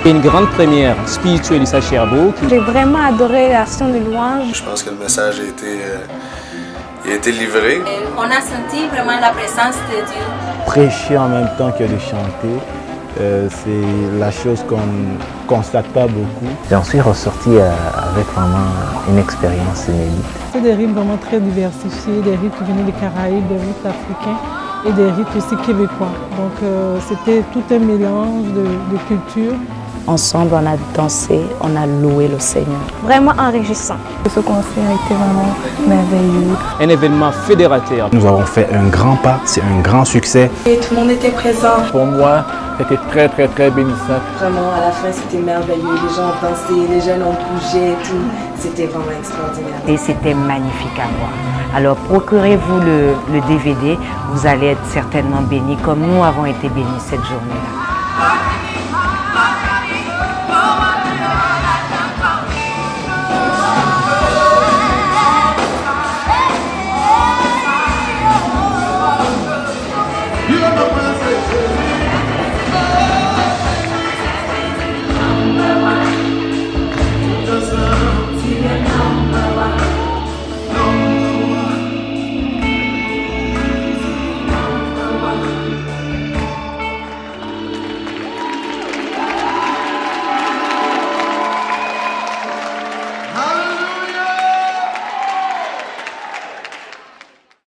Une grande première spirituelle ici à Sherbrooke. J'ai vraiment adoré l'action de louange. Je pense que le message a été livré. On a senti vraiment la présence de Dieu. Prêcher en même temps que de chanter, c'est la chose qu'on ne constate pas beaucoup. J'en suis ressorti avec vraiment une expérience inédite. C'est des rites vraiment très diversifiés, des rites qui venaient des Caraïbes, des rites africains et des rites aussi québécois. Donc c'était tout un mélange de cultures. Ensemble, on a dansé, on a loué le Seigneur. Vraiment enrichissant. Ce concert était vraiment merveilleux. Un événement fédérateur. Nous avons fait un grand pas, c'est un grand succès. Et tout le monde était présent. Pour moi, c'était très bénissant. Vraiment, à la fin, c'était merveilleux. Les gens ont dansé, les jeunes ont bougé, tout. C'était vraiment extraordinaire. Et c'était magnifique à voir. Alors procurez-vous le DVD, vous allez être certainement bénis comme nous avons été bénis cette journée-là.